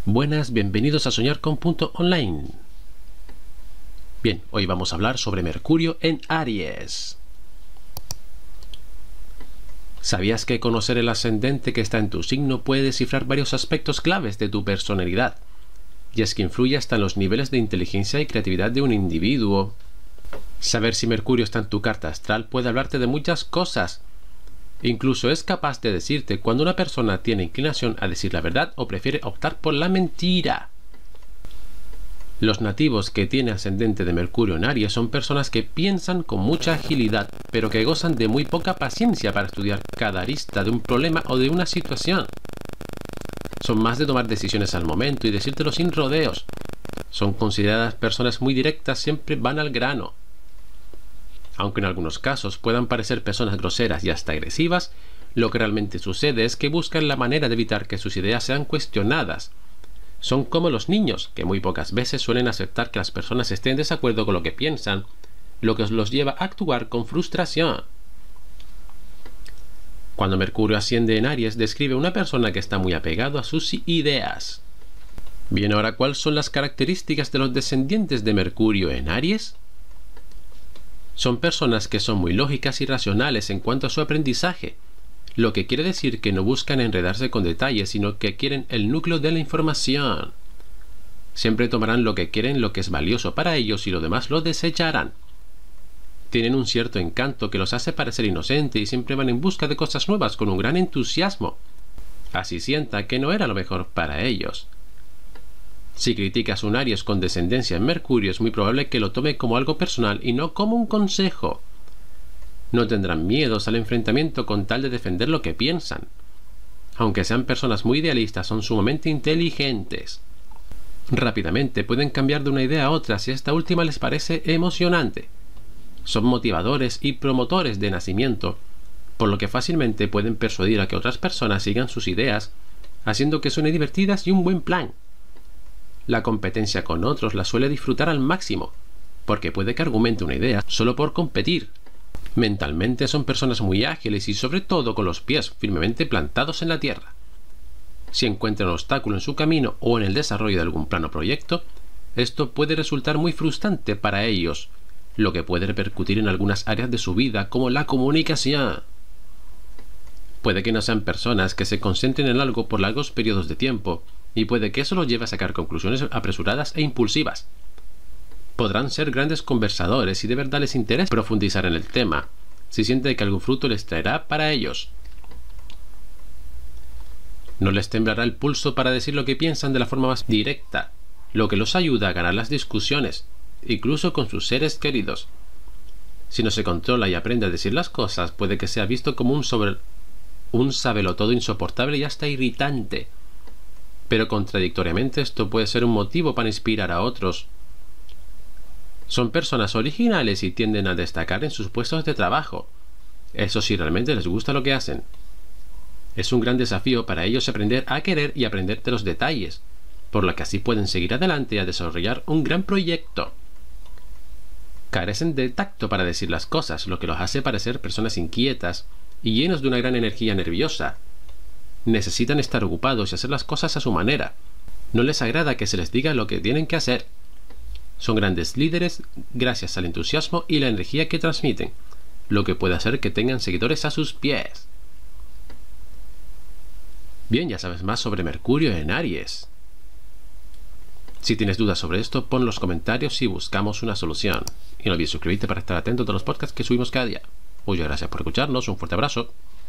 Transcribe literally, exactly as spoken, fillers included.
Buenas, bienvenidos a Soñar con Punto Online. Bien, hoy vamos a hablar sobre Mercurio en Aries. ¿Sabías que conocer el ascendente que está en tu signo puede descifrar varios aspectos claves de tu personalidad? Y es que influye hasta en los niveles de inteligencia y creatividad de un individuo. Saber si Mercurio está en tu carta astral puede hablarte de muchas cosas. Incluso es capaz de decirte cuando una persona tiene inclinación a decir la verdad o prefiere optar por la mentira. Los nativos que tienen ascendente de Mercurio en Aries son personas que piensan con mucha agilidad, pero que gozan de muy poca paciencia para estudiar cada arista de un problema o de una situación. Son más de tomar decisiones al momento y decírtelo sin rodeos. Son consideradas personas muy directas, siempre van al grano. Aunque en algunos casos puedan parecer personas groseras y hasta agresivas, lo que realmente sucede es que buscan la manera de evitar que sus ideas sean cuestionadas. Son como los niños, que muy pocas veces suelen aceptar que las personas estén en desacuerdo con lo que piensan, lo que los lleva a actuar con frustración. Cuando Mercurio asciende en Aries, describe una persona que está muy apegado a sus ideas. Bien, ahora, ¿cuáles son las características de los descendientes de Mercurio en Aries? Son personas que son muy lógicas y racionales en cuanto a su aprendizaje, lo que quiere decir que no buscan enredarse con detalles, sino que quieren el núcleo de la información. Siempre tomarán lo que quieren, lo que es valioso para ellos, y lo demás lo desecharán. Tienen un cierto encanto que los hace parecer inocentes y siempre van en busca de cosas nuevas con un gran entusiasmo. Así sienta que no era lo mejor para ellos. Si criticas un Aries con descendencia en Mercurio, es muy probable que lo tome como algo personal y no como un consejo. No tendrán miedos al enfrentamiento con tal de defender lo que piensan. Aunque sean personas muy idealistas, son sumamente inteligentes. Rápidamente pueden cambiar de una idea a otra si esta última les parece emocionante. Son motivadores y promotores de nacimiento, por lo que fácilmente pueden persuadir a que otras personas sigan sus ideas, haciendo que suenen divertidas y un buen plan. La competencia con otros la suele disfrutar al máximo, porque puede que argumente una idea solo por competir. Mentalmente son personas muy ágiles y sobre todo con los pies firmemente plantados en la tierra. Si encuentran un obstáculo en su camino o en el desarrollo de algún plan o proyecto, esto puede resultar muy frustrante para ellos, lo que puede repercutir en algunas áreas de su vida como la comunicación. Puede que no sean personas que se concentren en algo por largos periodos de tiempo, y puede que eso los lleve a sacar conclusiones apresuradas e impulsivas. Podrán ser grandes conversadores y de verdad les interesa profundizar en el tema, si sienten que algún fruto les traerá para ellos. No les temblará el pulso para decir lo que piensan de la forma más directa, lo que los ayuda a ganar las discusiones, incluso con sus seres queridos. Si no se controla y aprende a decir las cosas, puede que sea visto como un sobre un sabelotodo insoportable y hasta irritante. Pero contradictoriamente esto puede ser un motivo para inspirar a otros. Son personas originales y tienden a destacar en sus puestos de trabajo. Eso si realmente les gusta lo que hacen. Es un gran desafío para ellos aprender a querer y aprender de los detalles, por lo que así pueden seguir adelante y a desarrollar un gran proyecto. Carecen de tacto para decir las cosas, lo que los hace parecer personas inquietas y llenos de una gran energía nerviosa. Necesitan estar ocupados y hacer las cosas a su manera. No les agrada que se les diga lo que tienen que hacer. Son grandes líderes gracias al entusiasmo y la energía que transmiten, lo que puede hacer que tengan seguidores a sus pies. Bien, ya sabes más sobre Mercurio en Aries. Si tienes dudas sobre esto, pon en los comentarios y buscamos una solución. Y no olvides suscribirte para estar atento a todos los podcasts que subimos cada día. Muchas gracias por escucharnos, un fuerte abrazo.